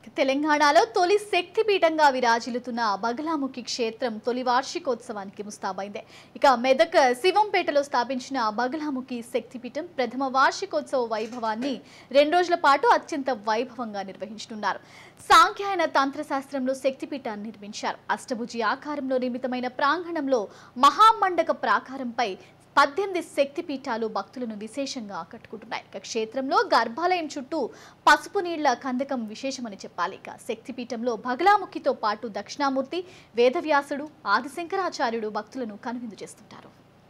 తెలంగాణలో తొలి శక్తిపీఠంగా విరాజిల్లుతున్న బగలాముఖి క్షేత్రం తొలి వార్షికోత్సవానికి ముస్తాబైంది. ఇక మెదక్ శివంపేటలో స్థాపించిన బగలాముఖి శక్తిపీఠం ప్రథమ వార్షికోత్సవ వైభవాన్ని 2 రోజుల పాటు అత్యంత వైభవంగా నిర్వహించనున్నారు. సాంఖ్యాయన తంత్రశాస్త్రంలో శక్తిపీఠాన్ని నిర్మించారు. అష్టభుజి ఆకారంలో నిర్మితమైన ప్రాంగణంలో మహామండక ప్రాకారంపై 18 శక్తిపీఠాలు భక్తులను విశేషంగా ఆకట్టుకుంటున్నాయి. ఇక క్షేత్రంలో గర్భాలయం చుట్టూ పసుపు నీళ్ల కందకం విశేషమని చెప్పాలి. ఇక శక్తిపీఠంలో బగలాముఖితో పాటు దక్షిణామూర్తి, వేదవ్యాసుడు, ఆదిశంకరాచార్యుడు భక్తులను కనువిందు చేస్తుంటారు.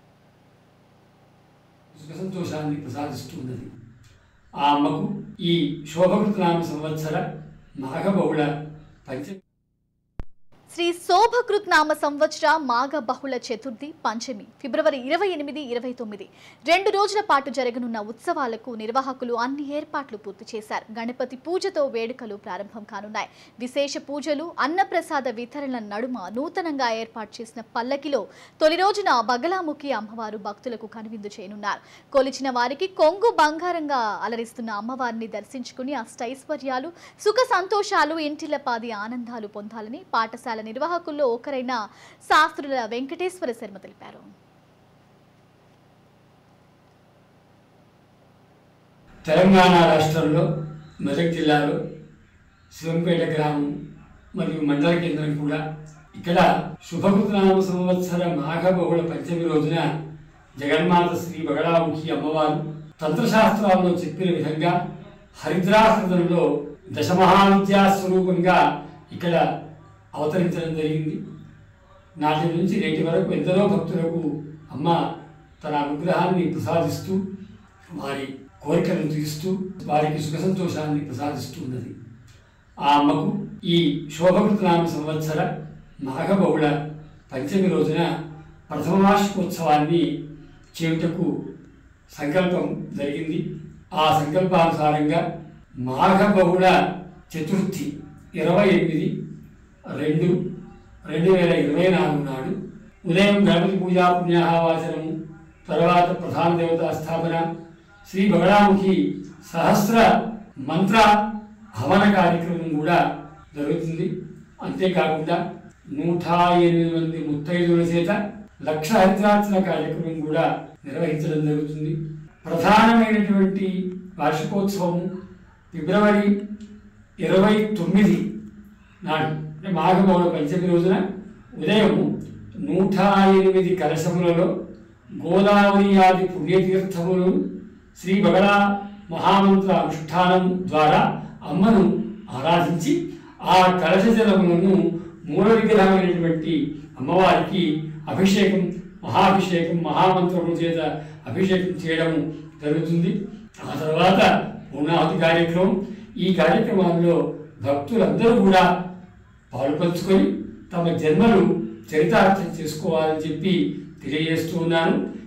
సంతోషాన్ని ప్రసాదిస్తున్నది. ఆ అమ్మకు ఈ శోభకృతనామ సంవత్సర మాఘ బహుళ పంచమి శ్రీ శోభకృత్ నామ సంవత్సర మాఘ బహుళ చతుర్థి పంచమి ఫిబ్రవరి 28, 29 2 రోజుల పాటు జరగనున్న ఉత్సవాలకు నిర్వాహకులు అన్ని ఏర్పాట్లు పూర్తి చేశారు. గణపతి పూజతో వేడుకలు ప్రారంభం కానున్నాయి. విశేష పూజలు, అన్నప్రసాద వితరణ నడుమ నూతనంగా ఏర్పాటు చేసిన పల్లకిలో తొలి రోజున బగలాముఖి అమ్మవారు భక్తులకు కనువిందు చేయనున్నారు. కొలిచిన వారికి కొంగు బంగారంగా అలరిస్తున్న అమ్మవారిని దర్శించుకుని అష్టైశ్వర్యాలు, సుఖ సంతోషాలు, ఇంటిల్లపాది ఆనందాలు పొందాలని పాఠశాల నిర్వాహకుల్లో ఒకరైన శాస్త్రుల వెంకటేశ్వర శర్మ తెలిపారు. తెలంగాణ రాష్ట్రంలో మెదక్ జిల్లాలో శివంపేట గ్రామం మరియు మండల కేంద్రం కూడా ఇక్కడ శుభకృతనామ సంవత్సర మాఘ బహుళ పంచమి రోజున జగన్మాత శ్రీ బగలాముఖి అమ్మవారు తంత్రశాస్త్రాల్లో చెప్పిన విధంగా హరిద్రాసనంలో దశమహావిద్యా స్వరూపంగా ఇక్కడ అవతరించడం జరిగింది. నాటి నుంచి నేటి వరకు ఎందరో భక్తులకు అమ్మ తన అనుగ్రహాన్ని ప్రసాదిస్తూ వారి కోరికలను తీరుస్తూ వారికి సుఖ సంతోషాన్ని ప్రసాదిస్తూ ఉన్నది. ఆ అమ్మకు ఈ శోభకృతనామ సంవత్సర మాఘ బహుళ పంచమి రోజున ప్రథమ వార్షికోత్సవాన్ని చేయుటకు సంకల్పం జరిగింది. ఆ సంకల్పానుసారంగా మాఘ బహుళ చతుర్థి 28/2/2024 నాడు ఉదయం గణపతి పూజా పుణ్యాహవాచనము, తర్వాత ప్రధాన దేవతా స్థాపన, శ్రీ బగలాముఖి సహస్ర మంత్ర హవన కార్యక్రమం కూడా జరుగుతుంది. అంతేకాకుండా 108 మంది ముత్తైదుల చేత లక్ష హరిద్రార్చన కార్యక్రమం కూడా నిర్వహించడం జరుగుతుంది. ప్రధానమైనటువంటి వార్షికోత్సవం ఫిబ్రవరి 29 నాడు మాఘ బహుళ పంచమి రోజున ఉదయం 108 కలశములలో గోదావరి ఆది పుణ్యతీర్థములు శ్రీ బగలా మహామంత్ర అనుష్ఠానం ద్వారా అమ్మను ఆరాధించి ఆ కలశ జలములను మూల విగ్రహమైనటువంటి అమ్మవారికి అభిషేకం, మహాభిషేకం, మహామంత్రముల చేత అభిషేకం చేయడం జరుగుతుంది. ఆ తర్వాత పూర్ణాహుతి కార్యక్రమం. ఈ కార్యక్రమాల్లో భక్తులందరూ కూడా పాల్పంచుకొని తమ జన్మలు చరితార్థం చేసుకోవాలని చెప్పి తెలియజేస్తూ ఉన్నాను.